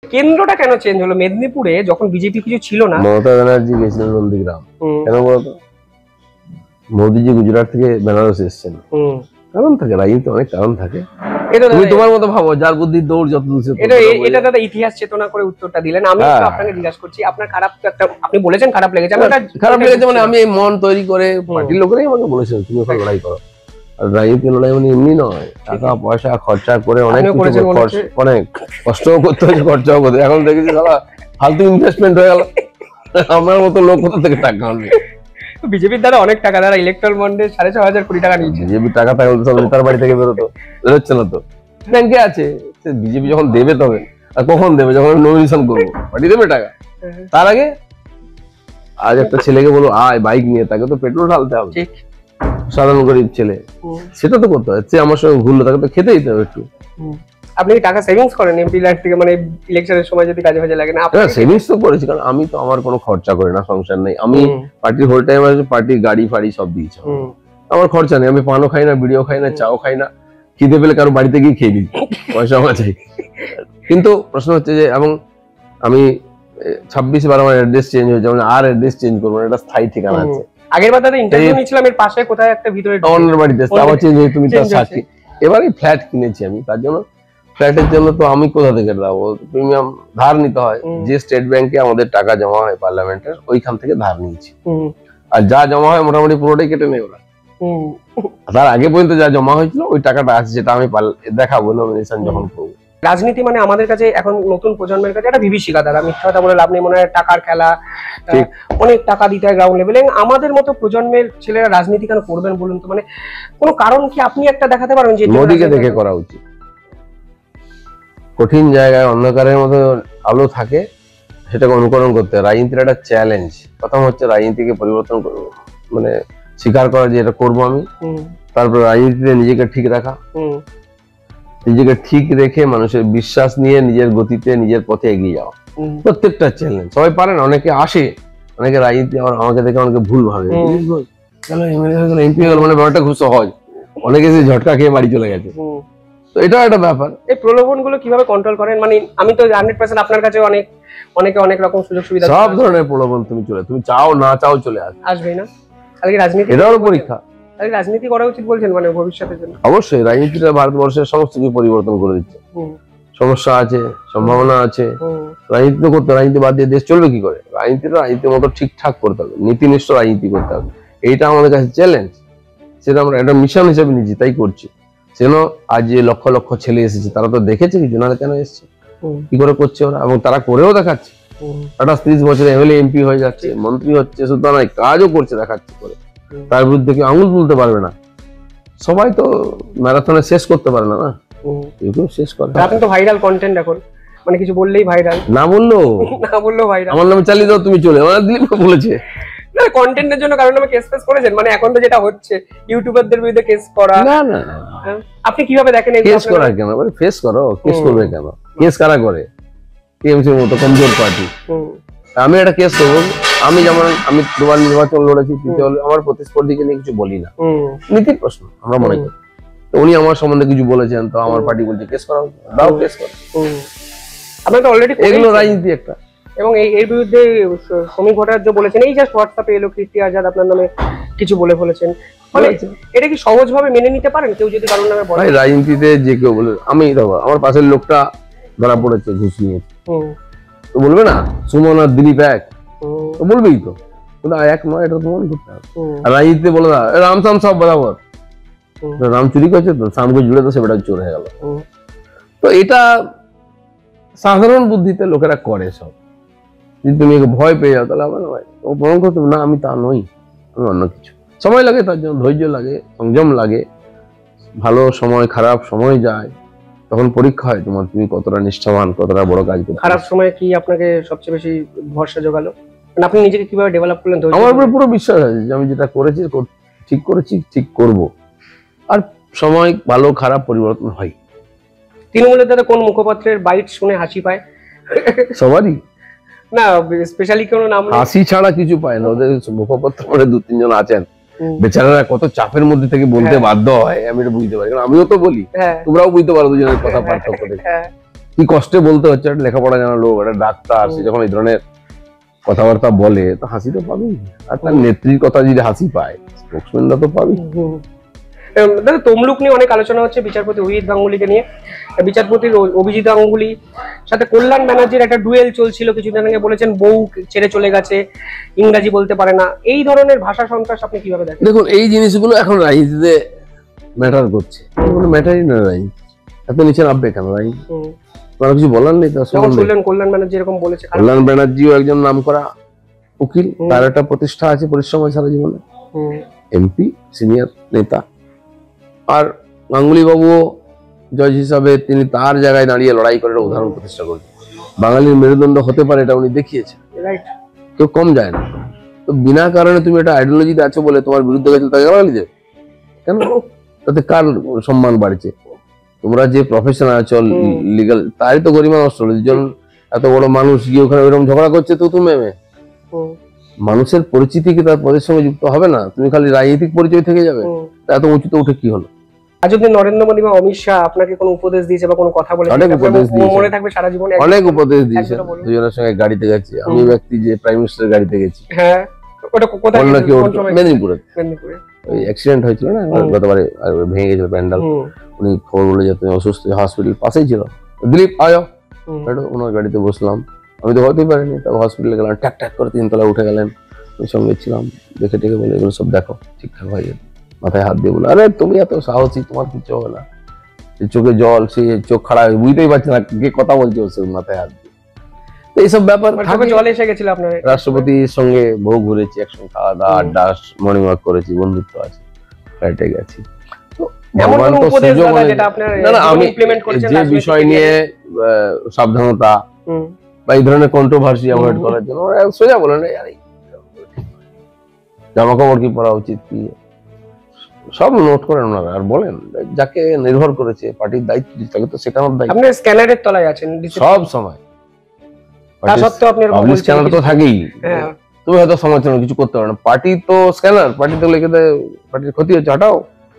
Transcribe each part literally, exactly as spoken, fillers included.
কেন্দ্রটা কেন চেঞ্জ হলো? মেদিনীপুরে যখন বিজেপি কিছু ছিল না, মমতা ব্যানার্জি গেছিলেন নন্দীগ্রাম, কেন বলতো? মোদিজি গুজরাট থেকে বেনারস এসেছেন, কারণ থাকে, রাজনীতি অনেক কারণ থাকে। তুমি তোমার মতো ভাবো, যার বুদ্ধির দৌড় যত দূর। এটা এটা দাদা ইতিহাস চেতনা করে উত্তরটা দিলেন। আমি একটু আপনাকে জিজ্ঞাসা করছি, আপনার খারাপ একটা, আপনি বলেছেন খারাপ লেগেছে, আমার খারাপ লেগেছে মানে আমি এই মন তৈরি করে পার্টির লোকেরাই আমাকে বলেছেন তুমি ওখানে লড়াই করো। আর রাজনীতি লড়াই মানে এমনি নয়, টাকা পয়সা খরচা করে অনেক কিছু, অনেক কষ্টও করতে হয়েছে, খরচাও করতে। এখন দেখেছি দাদা ফালতু ইনভেস্টমেন্ট হয়ে গেল, আমার মতো লোক কোথা থেকে টাকা আনবে? বিজেপির দ্বারা অনেক টাকা, দ্বারা ইলেকট্রাল বন্ডে সাড়ে ছ হাজার কোটি টাকা নিয়েছে। বিজেপির টাকা থাকলে সব নেতার বাড়ি থেকে বেরোতো, বেরোচ্ছে না তো, ব্যাংকে আছে। বিজেপি যখন দেবে তবে, আর কখন দেবে? যখন নমিনেশন করবো পার্টি দেবে টাকা। তার আগে আজ একটা ছেলেকে বলো আয় বাইক নিয়ে, তাকে তো পেট্রোল ঢালতে হবে, সাধারণ গরিব ছেলে, সেটা তো করতে হয়। সে আমার সঙ্গে ঘুরলো, তাকে তো খেতে দিতে হবে একটু। আপনি টাকা সেভিংস করেন এমপি লাইফ থেকে, মানে ইলেকশনের সময় যদি কাজে ফাজে লাগে না? হ্যাঁ সেভিংস তো করেছি, কারণ আমি তো আমার কোনো খরচা করি না, সংসার নেই। আমি পার্টির হোল টাইম আছে, পার্টির গাড়ি ফাড়ি সব দিয়েছি, আমার খরচা নেই। আমি পানও খাই না, বিড়িও খাই না, চাও খাই না, খিদে পেলে কারো বাড়িতে গিয়ে খেয়ে নিই, পয়সা আমার চাই। কিন্তু প্রশ্ন হচ্ছে যে, এবং আমি ছাব্বিশ বার আমার অ্যাড্রেস চেঞ্জ হয়েছে, মানে আর অ্যাড্রেস চেঞ্জ করবো না, এটা স্থায়ী ঠিকানা আছে। আগের বার দাদা ইন্টারভিউ নিয়েছিলাম এর পাশে কোথায় একটা ভিতরে অন্যের বাড়িতে, আবার চেঞ্জ হয়ে তুমি তার সাক্ষী। এবারে ফ্ল্যাট কিনেছি আমি, তার জন্য ফ্ল্যাটের জন্য তো আমি কোথা থেকে দেবো? প্রিমিয়াম ধার নিতে হয়, যে স্টেট ব্যাংকে আমাদের টাকা জমা হয় পার্লামেন্টের, ওইখান থেকে ধার নিয়েছি। আর যা জমা হয় মোটামুটি পুরোটাই কেটে নেই ওরা। তার আগে পর্যন্ত যা জমা হয়েছিল ওই টাকাটা আছে, যেটা আমি দেখাবো নমিনেশন যখন করবো। রাজনীতি মানে আমাদের কাছে এখন নতুন প্রজন্মের কাছে একটা বিভীষিকা দাদা, মিথ্যা কথা বলে লাভ নেই। মনে হয় টাকার খেলা, অনেক টাকা দিতে হয় গ্রাউন্ড লেভেলে। আমাদের মতো প্রজন্মের ছেলেরা রাজনীতি কেন করবেন বলুন তো? মানে কোনো কারণ কি আপনি একটা দেখাতে পারবেন যে মোদিকে দেখে করা উচিত? কঠিন জায়গায় অন্ধকারের মতো আলো থাকে, সেটাকে অনুকরণ করতে হয়। রাজনীতির একটা চ্যালেঞ্জ। প্রথম হচ্ছে রাজনীতিকে পরিবর্তন করবো, মানে স্বীকার করা যে এটা করবো আমি। তারপর রাজনীতিতে নিজেকে ঠিক রাখা, নিজেকে ঠিক রেখে মানুষের বিশ্বাস নিয়ে নিজের গতিতে নিজের পথে এগিয়ে যাওয়া, প্রত্যেকটা চ্যালেঞ্জ। সবাই পারে না, অনেকে আসে, অনেকে রাজনীতি আমাকে দেখে অনেকে ভুল ভাবে, এমপি হয়ে গেল মানে ব্যাপারটা খুব সহজ, অনেকে এসে ঝটকা খেয়ে বাড়ি চলে গেছে। তো এটা একটা ব্যাপার। এই প্রলোভন গুলো কিভাবে কন্ট্রোল করেন? মানে আমি তো হান্ড্রেড পার্সেন্ট আপনার কাছে অনেক অনেকে অনেক রকম সুযোগ সুবিধা, সব ধরনের প্রলোভন তুমি চলে, তুমি চাও না চাও চলে আসবে, আসবেই না। কালকে রাজনীতি, এটাও পরীক্ষা। তাহলে রাজনীতি করা উচিত বলছেন মানে ভবিষ্যতের জন্য? অবশ্যই, রাজনীতিটা ভারতবর্ষের সমস্ত কিছু পরিবর্তন করে দিচ্ছে। সমস্যা আছে, সম্ভাবনা আছে, রাজনীতি তো করতে, রাজনীতি বাদ দিয়ে দেশ চলবে কি করে? রাজনীতিটা রাজনীতির মতো ঠিকঠাক করতে হবে, নীতিনিষ্ঠ রাজনীতি করতে হবে। এইটা আমাদের কাছে চ্যালেঞ্জ, সেটা আমরা একটা মিশন হিসেবে নিচ্ছি, তাই করছি। যেন আজ যে লক্ষ লক্ষ ছেলে এসেছে, তারা তো দেখেছে কিছু না, কেন এসছে, কি করে করছে ওরা, এবং তারা করেও দেখাচ্ছে। আঠাশ ত্রিশ বছরে এমএলএ এমপি হয়ে যাচ্ছে, মন্ত্রী হচ্ছে, সুতরাং কাজও করছে, দেখাচ্ছে করে। তার বিরুদ্ধে কেউ আঙুল তুলতে পারবে না। সবাই তো ম্যারাথনে শেষ করতে পারে না, না শেষ করে। আপনি তো ভাইরাল কন্টেন্ট, এখন মানে কিছু বললেই ভাইরাল, না বললো না বললো ভাইরাল। আমার নামে চালিয়ে দাও, তুমি চলে, আমার দিলীপ বলেছে না কন্টেন্টের জন্য কারণ নামে কেস ফেস করেছেন, মানে এখন তো যেটা হচ্ছে ইউটিউবারদের বিরুদ্ধে কেস করা। না না, আপনি কিভাবে দেখেন এই কেস করা? কেন বলে ফেস করো, কেস করবে কেন? কেস কারা করে? টিএমসির মতো কমজোর পার্টি। আমি একটা কেস করবো, আমি যেমন আমি দুবার নির্বাচন লড়েছি, আমার প্রতিস্পর্ধীকে নিয়ে কিছু বলি না, নীতির প্রশ্ন আমরা মনে করি। তো উনি আমার সম্বন্ধে কিছু বলেছেন, তো আমার পার্টি বলছে কেস করা, দাও কেস করো। আপনার তো অলরেডি এগুলো রাজনীতি একটা। এবং এই এর বিরুদ্ধে শ্রমিক ভট্টাচার্য বলেছেন, এই জাস্ট হোয়াটসঅ্যাপে এলো কীর্তি আজাদ আপনার নামে কিছু বলে ফেলেছেন, মানে এটা কি সহজভাবে মেনে নিতে পারেন কেউ যদি কারোর নামে বলে? রাজনীতিতে যে কেউ বলে, আমি দেখো আমার পাশের লোকটা ধরা পড়েছে ঘুষ নিয়ে, তো বলবে না সুমন আর দিলীপ এক, তো বলবেই তো, কিন্তু এক নয়, এটা প্রমাণ করতে হবে। আর রাজনীতিতে বলে না রাম সাম সব বরাবর, রাম চুরি করছে তো সামকে জুড়ে তো সেটা চোর হয়ে গেল। তো এটা সাধারণ বুদ্ধিতে লোকেরা করে সব। যদি তুমি ভয় পেয়ে যাও তাহলে আমার নয়, ও প্রমাণ করতে না আমি তা নই, আমি অন্য কিছু। সময় লাগে, তার জন্য ধৈর্য লাগে, সংযম লাগে, ভালো সময় খারাপ সময় যায়, তখন পরীক্ষা হয় তোমার, তুমি কতটা নিষ্ঠাবান, কতটা বড় কাজ করতে। খারাপ সময় কি আপনাকে সবচেয়ে বেশি ভরসা জোগালো? মানে আপনি নিজেকে কিভাবে ডেভেলপ করলেন? আমার উপরে পুরো বিশ্বাস আছে যে আমি যেটা করেছি ঠিক করেছি, ঠিক করব। আর সময় ভালো খারাপ পরিবর্তন হয়। তৃণমূলের দাদা কোন মুখপাত্রের বাইট শুনে হাসি পায়? সবারই না, স্পেশালি কোনো নাম হাসি ছাড়া কিছু পায় না। ওদের মুখপাত্র মানে দু তিনজন আছেন, বেচারারা কত চাপের মধ্যে থেকে বলতে বাধ্য হয়, আমি এটা বুঝতে পারি, কারণ আমিও তো বলি, তোমরাও বুঝতে পারো দুজনের কথা পার্থক্য দেখে। কি কষ্টে বলতে হচ্ছে, একটা লেখাপড়া জানা লোক, একটা ডাক্তার, সে যখন এই ধরনের কথাবার্তা বলে তো হাসি তো পাবেই। আর তার নেত্রীর কথা যদি হাসি পায়, স্পোক্সম্যানরা তো পাবেই। দাদা তমলুক নিয়ে অনেক আলোচনা হচ্ছে বিচারপতি অভিজিৎ গাঙ্গুলিকে নিয়ে। বিচারপতির অভিজিৎ গাঙ্গুলি সাথে কল্যাণ ব্যানার্জির একটা ডুয়েল চলছিল কিছুদিন আগে, বলেছেন বউ ছেড়ে চলে গেছে, ইংরাজি বলতে পারে না। এই ধরনের ভাষা সন্ত্রাস আপনি কিভাবে দেখেন? দেখুন, এই জিনিসগুলো এখন রাজনীতিতে ম্যাটার করছে, এগুলো ম্যাটারই না। রাজনীতি এত নিচে নামবে কেন? রাজনীতি আপনার কিছু বলার নেই। কল্যাণ ব্যানার্জি এরকম বলেছে, কল্যাণ ব্যানার্জিও একজন নামকরা উকিল, তার একটা প্রতিষ্ঠা আছে, পরিশ্রম আছে সারা জীবনে, এমপি সিনিয়র নেতা। আর গাঙ্গুলি বাবুও জজ হিসাবে তিনি তার জায়গায় দাঁড়িয়ে লড়াই করে উদাহরণ প্রতিষ্ঠা করেছেন। বাঙালির মেরুদণ্ড হতে পারে এটা উনি দেখিয়েছেন, কেউ কম যায় না। তো বিনা কারণে তুমি একটা আইডিওলজিতে আছো বলে তোমার বিরুদ্ধে গেছে তাকে গালাগালি দেবে কেন? তাতে কার সম্মান বাড়ছে? তোমরা যে প্রফেশন আছো লিগাল, তারই তো গরিমা নষ্ট হলো। দুজন এত বড় মানুষ গিয়ে ওখানে ওইরকম ঝগড়া করছে, তো তুমি মানুষের পরিচিতি কি তার পদের সঙ্গে যুক্ত হবে না? তুমি খালি রাজনৈতিক পরিচয় থেকে যাবে, এত উঁচুতে উঠে কি হলো? আজ যদি নরেন্দ্র মোদী বা অমিত শাহ আপনাকে কোনো উপদেশ দিয়েছে বা কোনো কথা বলেছে, অনেক উপদেশ দিয়েছে, মনে থাকবে সারা জীবন। অনেক উপদেশ দিয়েছে। দুজনের সঙ্গে গাড়িতে গেছি, আমি ব্যক্তি যে প্রাইম মিনিস্টারের গাড়িতে গেছি। হ্যাঁ, ওটা কোথায়? মেদিনীপুরে। ওই অ্যাক্সিডেন্ট হয়েছিল না গতবারে, ভেঙে গেছিল প্যান্ডাল। উনি খবর বলে যে তুমি অসুস্থ, হসপিটাল পাশেই ছিল, দিলীপ আয়ো, ওনার গাড়িতে বসলাম। আমি তো হতেই পারিনি, তবে হসপিটালে গেলাম, ট্যাক ট্যাক করে তিনতলা উঠে গেলেন, ওই সঙ্গে ছিলাম। দেখে টেকে বলে এগুলো সব দেখো ঠিকঠাক হয়ে যাবে, মাথায় হাত দিয়ে বলে আরে তুমি এত সাহসী, তোমার কিছু হবে না। চোখে জল, সে চোখ খাড়া, বুঝতেই পারছে না কে কথা বলছে, ওর মাথায় হাত দিয়ে। তো এইসব ব্যাপার জল এসে গেছিল আপনার। রাষ্ট্রপতির সঙ্গে বহু ঘুরেছি, একসঙ্গে খাওয়া দাওয়া, আড্ডা, মর্নিং ওয়াক করেছি, বন্ধুত্ব আছে, ফ্লাইটে গেছি। যে বিষয় নিয়ে সাবধানতা বা এই ধরনের কন্ট্রোভার্সি অ্যাভয়েড করার জন্য সোজা বলেন জামা কাপড় কি পরা উচিত, কি সব নোট করেন ওনারা, আর বলেন যাকে নির্ভর করেছে পার্টির দায়িত্ব তাকে তো শেখানোর দায়িত্ব। আপনি স্ক্যানারের তলায় আছেন সব সময়, তা সত্ত্বেও আপনি এরকম বলছেন। স্ক্যানার তো থাকেই, তুমি হয়তো সমালোচনা কিছু করতে পারো না, পার্টি তো স্ক্যানার, পার্টি তো লিখে দেয় পার্টির ক্ষতি হচ্ছে হটাও,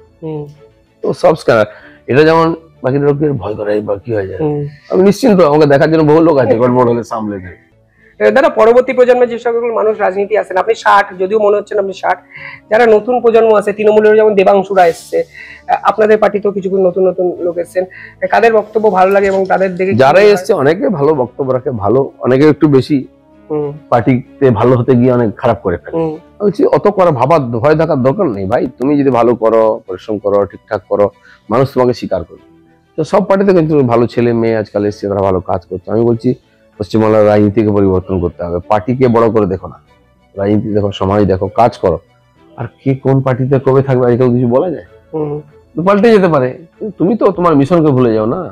তো সব স্ক্যানার। এটা যেমন বাকি লোকের ভয় করে বা কি হয়ে যায়, আমি নিশ্চিন্ত, আমাকে দেখার জন্য বহু লোক আছে গড়বড় হলে সামলে দেয়। দাদা পরবর্তী প্রজন্মের যে সকল মানুষ রাজনীতি আসেন, আপনি ষাট, যদিও মনে হচ্ছে আপনি ষাট, যারা নতুন প্রজন্ম আছে, তৃণমূলের যেমন দেবাংশুরা এসছে, আপনাদের পার্টিতেও কিছু নতুন নতুন লোক এসছেন, কাদের বক্তব্য ভালো লাগে এবং তাদের দেখে? যারা এসছে অনেকে ভালো বক্তব্য রাখে, ভালো, অনেকে একটু বেশি পার্টিতে ভালো হতে গিয়ে অনেক খারাপ করে ফেলে। বলছি অত করা ভাবার ভয় থাকার দরকার নেই ভাই, তুমি যদি ভালো করো, পরিশ্রম করো, ঠিকঠাক করো, মানুষ তোমাকে স্বীকার করবে। তো সব পার্টিতে কিন্তু ভালো ছেলে মেয়ে আজকাল এসছে, তারা ভালো কাজ করছে। আমি বলছি পশ্চিমবাংলার রাজনীতিকে পরিবর্তন করতে হবে, পার্টিকে বড় করে দেখো না, রাজনীতি দেখো, সমাজ দেখো, কাজ করো। আর কে কোন পার্টিতে কবে থাকবে আজকাল কিছু বলা যায়? পাল্টে যেতে পারে। তুমি তো তোমার মিশনকে ভুলে যাও না,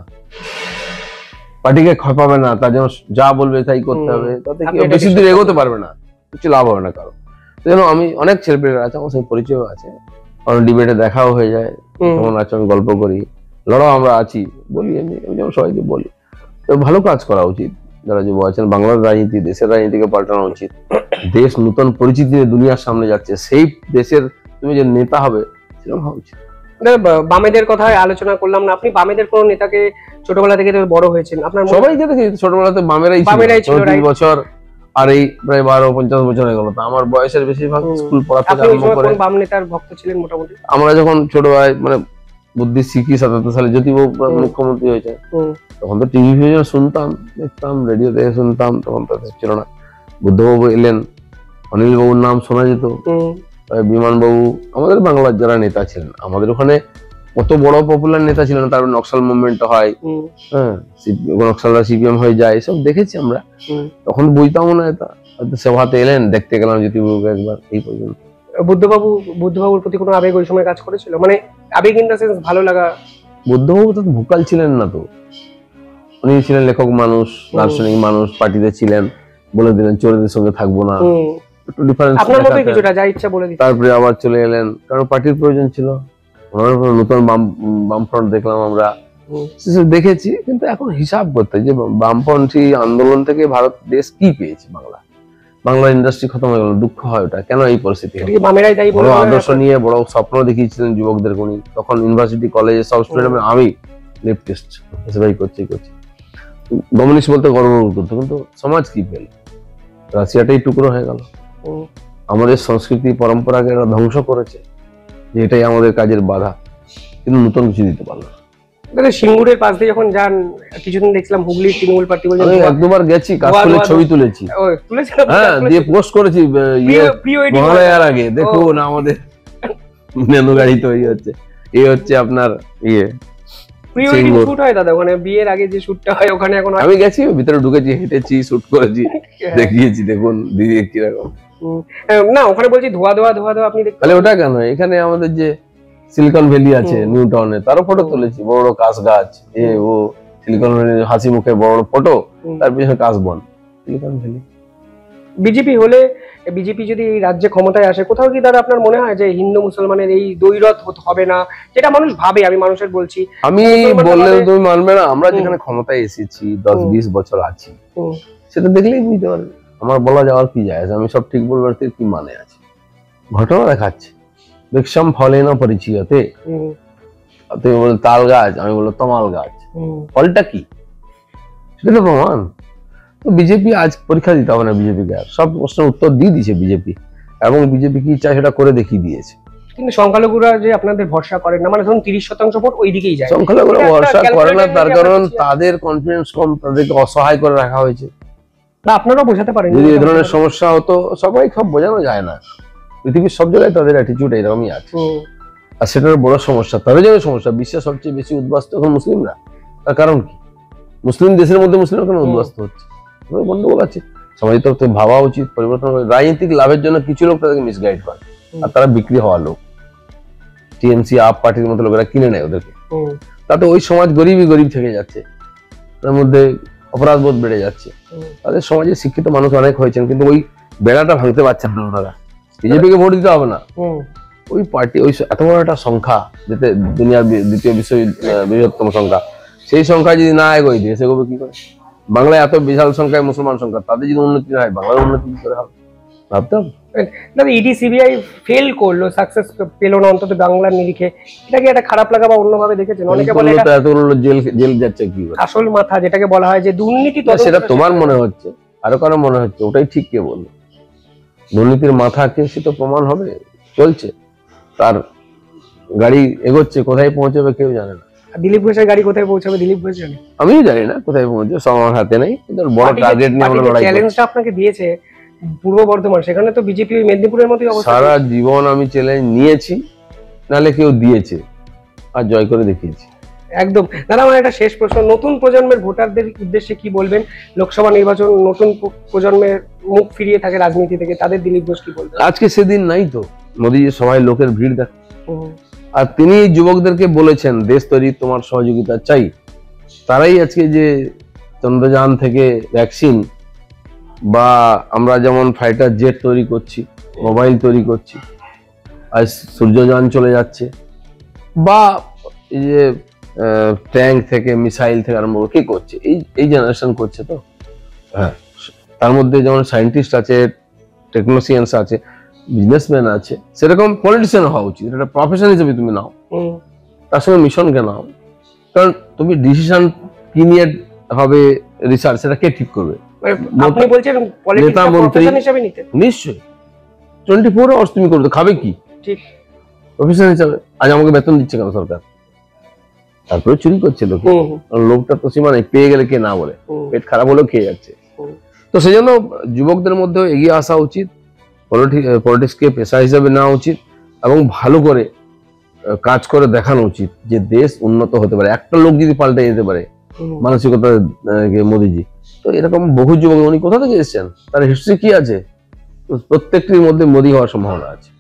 পার্টিকে খপাবে না, তার জন্য যা বলবে তাই করতে হবে, তাতে কি বেশি দূর এগোতে পারবে না, কিছু লাভ হবে না কারো। যেন আমি অনেক ছেলেপেলেরা আছে, আমার সঙ্গে পরিচয় আছে, অনেক ডিবেটে দেখাও হয়ে যায়, কেমন আছো, আমি গল্প করি, লড়াও আমরা আছি, বলি আমি যেমন সবাইকে বলি। তো ভালো কাজ করা উচিত যারা যুব আছেন, বাংলার রাজনীতি, দেশের রাজনীতিকে পাল্টানো উচিত। দেশ নতুন পরিচিতি দুনিয়ার সামনে যাচ্ছে, সেই দেশের তুমি যে নেতা হবে সেরকম হওয়া উচিত। বামেদের কথা আলোচনা করলাম না, আপনি বামেদের কোন নেতাকে ছোটবেলা থেকে বড় হয়েছেন? আপনার সবাই যে দেখি ছোটবেলাতে বামেরাই বামেরাই ছিল, বছর আর এই প্রায় বারো পঞ্চাশ বছর হয়ে গেল। তো আমার বয়সের বেশিরভাগ স্কুল পড়া থেকে আরম্ভ করে বাম নেতার ভক্ত ছিলেন মোটামুটি। আমরা যখন ছোটবেলায় মানে বুদ্ধি শিখি সাতাত্তর সালে জ্যোতিবাবু মুখ্যমন্ত্রী হয়েছে, তখন তো টিভি ভিডিও শুনতাম, দেখতাম, রেডিও দেখে শুনতাম, তখন তো ছিল না। বুদ্ধবাবু এলেন, অনিল বাবুর নাম শোনা যেত, বিমান বাবু, আমাদের বাংলার যারা নেতা ছিলেন, আমাদের ওখানে কত বড় পপুলার নেতা ছিলেন। তারপর নকশাল মুভমেন্ট হয়, হ্যাঁ, নকশালরা সিপিএম হয়ে যায়, সব দেখেছি আমরা। তখন বুঝতাম না এটা, সভাতে এলেন, দেখতে গেলাম জ্যোতিবাবুকে একবার, এই পর্যন্ত। বুদ্ধবাবু বুদ্ধবাবুর প্রতি কোনো আবেগ ওই সময় কাজ করেছিল, মানে আবেগ ইন দ্য সেন্স ভালো লাগা? বুদ্ধবাবু তো ভোকাল ছিলেন না, তো উনি ছিলেন লেখক মানুষ, দার্শনিক মানুষ, পার্টিতে ছিলেন, বলে দিলেন চোরদের সঙ্গে থাকবো না, একটু ডিফারেন্স, আপনার মতই কিছুটা যা ইচ্ছা বলে দিতেন। তারপরে আবার চলে এলেন, কারণ পার্টির প্রয়োজন ছিল। ওনার নতুন বাম বামফ্রন্ট দেখলাম আমরা, দেখেছি, কিন্তু এখন হিসাব করতে যে বামপন্থী আন্দোলন থেকে ভারত দেশ কি পেয়েছে, বাংলা বাংলা ইন্ডাস্ট্রি খতম হয়ে গেল, দুঃখ হয় ওটা, কেন এই পরিস্থিতি? বড় আদর্শ নিয়ে বড় স্বপ্ন দেখিয়েছিলেন যুবকদের, উনি তখন ইউনিভার্সিটি কলেজে সব স্টুডেন্ট, আমি লেফটিস্ট ভাই করছি করছি কমিউনিস্ট বলতে গর্ববোধ করতো, কিন্তু সমাজ কি পেল? রাশিয়াটাই টুকরো হয়ে গেল। আমাদের সংস্কৃতি পরম্পরাকে এরা ধ্বংস করেছে, যে এটাই আমাদের কাজের বাধা, কিন্তু নতুন কিছু দিতে পারলো না। দাদা সিঙ্গুরের পাশ দিয়ে যখন যান, কিছুদিন দেখছিলাম হুগলির তৃণমূল পার্টি বলে, আমি এক দুবার গেছি, কাশফুলের ছবি তুলেছি, হ্যাঁ দিয়ে পোস্ট করেছি মহালয়ার আগে, দেখুন আমাদের ন্যানো গাড়ি তৈরি হচ্ছে, এই হচ্ছে আপনার ইয়ে প্রি ওয়েডিং শুট হয় দাদা ওখানে, বিয়ের আগে যে শুটটা হয় ওখানে এখন আমি গেছি, ভিতরে ঢুকেছি, হেঁটেছি, শুট করেছি, দেখিয়েছি, দেখুন দিদি কিরকম। না ওখানে বলছি ধোয়া ধোয়া ধোয়া ধোয়া আপনি দেখতে, তাহলে ওটা কেন? এখানে আমাদের যে সিলিকন ভ্যালি আছে নিউ টাউনে, তারও ফটো তুলেছি, বড় বড় কাশ গাছ, এ ও সিলিকন ভ্যালি হাসি মুখে বড় বড় ফটো, তার পিছনে কাশ বন, সিলিকন ভ্যালি। বিজেপি হলে, বিজেপি যদি এই রাজ্যে ক্ষমতায় আসে, কোথাও কি দাদা আপনার মনে হয় যে হিন্দু মুসলমানের এই দ্বৈরথ হবে না, যেটা মানুষ ভাবে, আমি মানুষের বলছি, আমি বললে তুমি মানবে না, আমরা যেখানে ক্ষমতায় এসেছি দশ বিশ বছর আছি, সেটা দেখলেই বুঝতে পারবে। আমার বলা যাওয়ার কি যায়, আমি সব ঠিক বলবার কি মানে আছে, ঘটনা দেখাচ্ছে। বৃক্ষম ফলেন পরিচিয়তে, তুমি বলো তাল গাছ, আমি বললো তমাল গাছ, ফলটা কি সেটা তো প্রমাণ। তো বিজেপি আজ পরীক্ষা দিতে হবে না বিজেপিকে, আর সব প্রশ্নের উত্তর দিয়ে দিয়েছে বিজেপি, এবং বিজেপি কি চায় সেটা করে দেখিয়ে দিয়েছে। কিন্তু সংখ্যালঘুরা যে আপনাদের ভরসা করেন না, মানে ধরুন তিরিশ শতাংশ ভোট ওই দিকেই যায়, সংখ্যালঘুরা ভরসা করে না, তার কারণ তাদের কনফিডেন্স কম, তাদেরকে অসহায় করে রাখা হয়েছে। না আপনারাও বোঝাতে পারেন, যদি এই ধরনের সমস্যা হতো, সবাই সব বোঝানো যায় না, পৃথিবীর সব জায়গায় তাদের অ্যাটিটিউড এরকমই আছে, আর সেটার বড় সমস্যা, তাদের জন্য সমস্যা। বিশ্বের সবচেয়ে বেশি উদ্বাস্ত এখন মুসলিমরা, তার কারণ কি? মুসলিম দেশের মধ্যে মুসলিমরা কেন উদ্বাস্ত হচ্ছে? গন্ডগোল আছে, সমাজের তরফ থেকে ভাবা উচিত, পরিবর্তন। রাজনৈতিক লাভের জন্য কিছু লোক তাদেরকে মিসগাইড করে, আর তারা বিক্রি হওয়া লোক, টিএমসি আপ পার্টির মতো লোকেরা কিনে নেয় ওদেরকে, তাতে ওই সমাজ গরিবই গরিব থেকে যাচ্ছে, তার মধ্যে অপরাধ বোধ বেড়ে যাচ্ছে। তাদের সমাজে শিক্ষিত মানুষ অনেক হয়েছেন, কিন্তু ওই বেড়াটা ভাঙতে পারছেন না ওনারা। বিজেপিকে ভোট দিতে হবে না, ওই পার্টি, ওই এত বড় একটা সংখ্যা, যেতে দুনিয়ার দ্বিতীয় বিশ্ব বৃহত্তম সংখ্যা, সেই সংখ্যা যদি না এগোয় দেশ এগোবে কি করে? বাংলায় এত বিশাল সংখ্যায় মুসলমান সংখ্যা, তাদের যদি উন্নতি হয়, বাংলার উন্নতি কি করে হবে ভাবতে হবে। দাদা ইডি সিবিআই ফেল করলো, সাকসেস পেলো না অন্তত বাংলার নিরিখে, এটা কি একটা খারাপ লাগা বা অন্যভাবে দেখেছেন? অনেকে বলে এটা এতগুলো জেল জেল যাচ্ছে কি আসল মাথা, যেটাকে বলা হয় যে দুর্নীতি, সেটা তোমার মনে হচ্ছে, আরো কারো মনে হচ্ছে, ওটাই ঠিক কে বললো? দুর্নীতির মাথা কে সে তো প্রমাণ হবে, চলছে, তার গাড়ি এগোচ্ছে, কোথায় পৌঁছবে কেউ জানে না। দিলীপ ঘোষের গাড়ি কোথায় পৌঁছাবে দিলীপ ঘোষ জানে, আমিও জানি না কোথায় পৌঁছবে, সব আমার হাতে নেই, কিন্তু বড় টার্গেট নিয়ে আমরা লড়াই করছি। চ্যালেঞ্জটা আপনাকে দিয়েছে পূর্ব বর্ধমান, সেখানে তো বিজেপি ওই মেদিনীপুরের মতোই অবস্থা। সারা জীবন আমি চ্যালেঞ্জ নিয়েছি, নালে কেউ দিয়েছে, আর জয় করে দেখিয়েছি। একদম। দাদা আমার একটা শেষ প্রশ্ন, নতুন প্রজন্মের ভোটারদের উদ্দেশ্যে কি বলবেন? লোকসভা নির্বাচন, নতুন প্রজন্মের মুখ ফিরিয়ে থাকে রাজনীতি থেকে, তাদের দিলীপ ঘোষ কি বলবেন? আজকে সেদিন নাই তো, মোদীজি সবাই লোকের ভিড় দেখ, আর তিনি যুবকদেরকে বলেছেন দেশ তৈরি তোমার সহযোগিতা চাই। তারাই আজকে যে চন্দ্রযান থেকে ভ্যাকসিন, বা আমরা যেমন ফাইটার জেট তৈরি করছি, মোবাইল তৈরি করছি, আজ সূর্যযান চলে যাচ্ছে, বা এই যে ট্যাঙ্ক থেকে মিসাইল থেকে আরম্ভ করে কে করছে, এই এই জেনারেশন করছে। তো হ্যাঁ, তার মধ্যে যেমন সায়েন্টিস্ট আছে, টেকনোসিয়ান্স আছে, বিজনেসম্যান আছে, সেরকম পলিটিশিয়ান হওয়া উচিত। এটা প্রফেশন হিসেবে তুমি নাও, তার সঙ্গে মিশনকে নাও, কারণ তুমি ডিসিশন কি নিয়ে হবে, রিসার্চ, সেটা কে ঠিক করবে? আপনি বলছেন পলিটিক্স প্রফেশন হিসেবে নিতে? নিশ্চয়ই, টোয়েন্টি ফোর আওয়ার্স তুমি করবে, খাবে কি? ঠিক, প্রফেশন হিসাবে। আজ আমাকে বেতন দিচ্ছে কেন সরকার? তারপরে চুরি করছে লোক, লোকটা তো সীমা নেই, পেয়ে গেলে কে না বলে, পেট খারাপ হলেও খেয়ে যাচ্ছে। তো সেই জন্য যুবকদের মধ্যে এগিয়ে আসা উচিত, পলিটিক্সকে পেশা হিসেবে নেওয়া উচিত, এবং ভালো করে কাজ করে দেখানো উচিত যে দেশ উন্নত হতে পারে। একটা লোক যদি পাল্টে যেতে পারে মানসিকতা, মোদীজি, তো এরকম বহু যুবক, উনি কোথা থেকে এসেছেন, তার হিস্ট্রি কি আছে, প্রত্যেকটির মধ্যে মোদী হওয়ার সম্ভাবনা আছে।